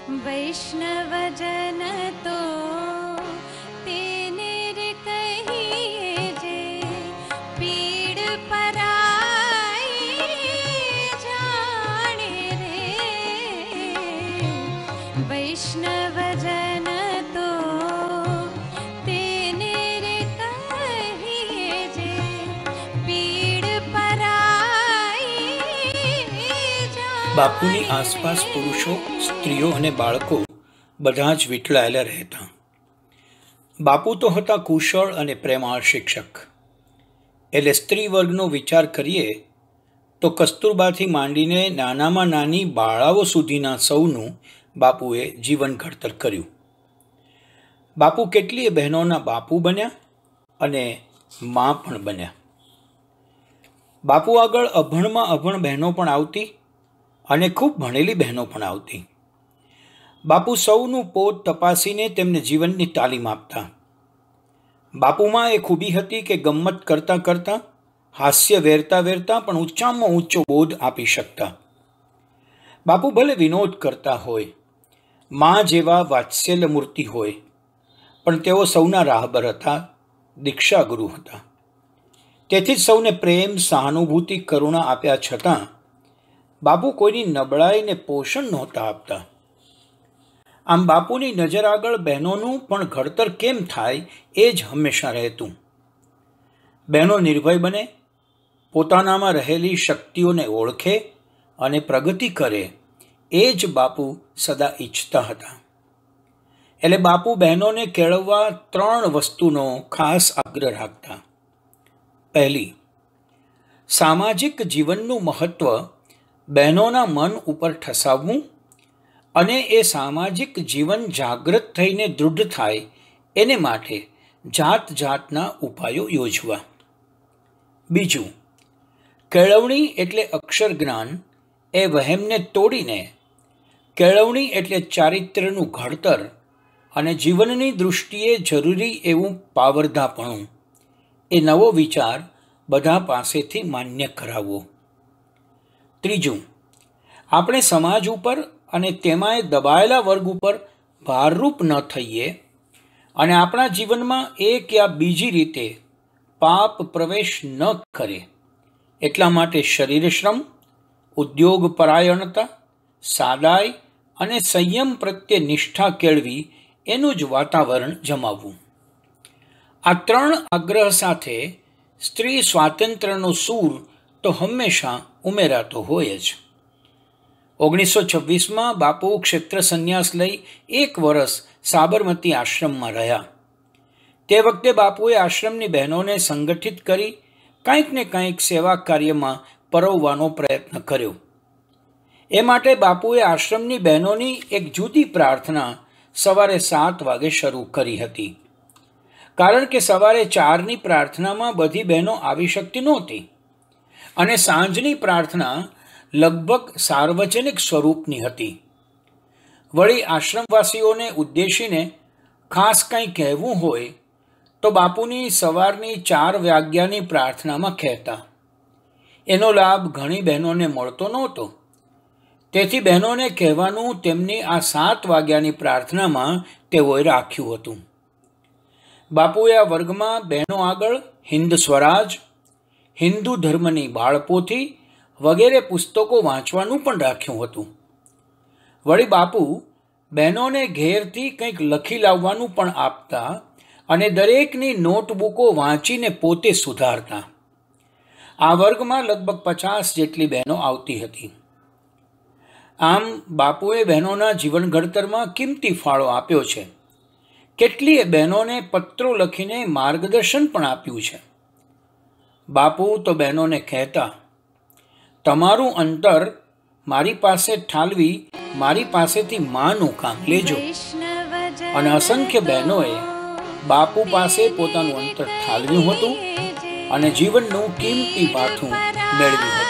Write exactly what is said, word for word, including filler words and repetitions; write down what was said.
वैष्णव जन तो तेने रे कहिए जे पीड़ पराई जाने रे। वैष्णव जन तो तेने रे कहिए जे पीड़ पराई जाने। बापूनी आसपास पुरुषो, स्त्रीओ अने बाळको बधा ज वींटळाયેલા રહેતા। बापू तो हता कुशळ अने प्रेमाळ शिक्षक। એટલે સ્ત્રી વર્ગનો વિચાર કરીએ તો કસ્તુરબાથી માંડીને નાનામાં નાની બાળાઓ સુધીના સૌનું બાપુએ જીવન ઘડતર કર્યું। બાપુ કેટલીય બહેનોના બાપુ બન્યા અને મા પણ બન્યા। બાપુ આગળ અભણમાં અભણ બહેનો પણ આવતી અને ખૂબ ભણેલી બહેનો પણ આવતી। બાપુ સૌનું પોત તપાસીને તેમને જીવનની તાલીમ આપતા। બાપુમાં એ ખૂબી હતી કે ગમ્મત કરતાં કરતાં, હાસ્ય વેરતા વેરતા પણ ઊંચામાં ઊંચો બોધ આપી શકતા। બાપુ ભલે વિનોદ કરતા હોય, મા જેવા વાત્સલ્ય મૂર્તિ હોય, પણ તેઓ સૌના રાહબર હતા, દીક્ષાગુરુ હતા। તેથી જ સૌને પ્રેમ, સહાનુભૂતિ, કરુણા આપ્યા છતાં બાપુ કોઈની નબળાઈને પોષણ નહોતા આપતા। આમ બાપુની નજર આગળ બહેનોનું પણ ઘડતર કેમ થાય એ જ હંમેશા રહેતું। બહેનો નિર્ભય બને, પોતાનામાં રહેલી શક્તિઓને ઓળખે અને પ્રગતિ કરે, એ જ બાપુ સદા ઈચ્છતા હતા। એટલે બાપુ બહેનોને કેળવવા ત્રણ વસ્તુનો ખાસ આગ્રહ રાખતા। પહેલી, સામાજિક જીવનનું મહત્વ બહેનોના મન ઉપર ઠસાવવું અને એ સામાજિક જીવન જાગૃત થઈને દૃઢ થાય એને માટે જાત જાતના ઉપાયો યોજવા। બીજું, કેળવણી એટલે અક્ષર જ્ઞાન એ વહેમને તોડીને કેળવણી એટલે ચારિત્ર્યનું ઘડતર અને જીવનની દૃષ્ટિએ જરૂરી એવું પાવરધાપણું એ નવો વિચાર બધા પાસેથી માન્ય કરાવવો। ત્રીજું, આપણે સમાજ ઉપર અને તેમાંય દબાયેલા વર્ગ ઉપર ભારરૂપ ન થઈએ અને આપણા જીવનમાં એક યા બીજી રીતે પાપ પ્રવેશ ન કરે એટલા માટે શરીર શ્રમ, ઉદ્યોગ પરાયણતા, સાદાઈ અને સંયમ પ્રત્યે નિષ્ઠા કેળવી એનું જ વાતાવરણ જમાવવું। આ ત્રણ આગ્રહ સાથે સ્ત્રી સ્વાતંત્ર્યનો સૂર તો હંમેશા ઉમેરાતો હોય જ। ઓગણીસો છવ્વીસમાં બાપુ ક્ષેત્ર સંન્યાસ લઈ એક વર્ષ સાબરમતી આશ્રમમાં રહ્યા। તે વખતે બાપુએ આશ્રમની બહેનોને સંગઠિત કરી કંઈક ને કંઈક સેવા કાર્યમાં પરોવવાનો પ્રયત્ન કર્યો। એ માટે બાપુએ આશ્રમની બહેનોની એક જુદી પ્રાર્થના સવારે સાત વાગે શરૂ કરી હતી। કારણ કે સવારે ચારની પ્રાર્થનામાં બધી બહેનો આવી શકતી નહોતી અને સાંજની પ્રાર્થના લગભગ સાર્વજનિક સ્વરૂપની હતી। વળી આશ્રમવાસીઓને ઉદ્દેશીને ખાસ કંઈ કહેવું હોય તો બાપુની સવારની ચાર વાગ્યાની પ્રાર્થનામાં કહેતા। એનો લાભ ઘણી બહેનોને મળતો નહોતો, તેથી બહેનોને કહેવાનું તેમની આ સાત વાગ્યાની પ્રાર્થનામાં તેઓએ રાખ્યું હતું। બાપુએ આ વર્ગમાં બહેનો આગળ હિન્દ સ્વરાજ, હિન્દુ ધર્મની બાળપોથી વગેરે પુસ્તકો વાંચવાનું પણ રાખ્યું હતું। વળી બાપુ બહેનોને ઘેરથી કંઈક લખી લાવવાનું પણ આપતા અને દરેકની નોટબુકો વાંચીને પોતે સુધારતા। આ વર્ગમાં લગભગ પચાસ જેટલી બહેનો આવતી હતી। આમ બાપુએ બહેનોના જીવન ઘડતરમાં કિંમતી ફાળો આપ્યો છે। કેટલીય બહેનોને પત્રો લખીને માર્ગદર્શન પણ આપ્યું છે। બાપુ તો બહેનોને કહેતા, તમારું અંતર મારી પાસે ઠાલવી મારી પાસેથી માનું કામ લેજો। અને અસંખ્ય બહેનોએ બાપુ પાસે પોતાનું અંતર ઠાલવ્યું હતું અને જીવનનું કિંમતી પાઠું મેળવ્યું હતું।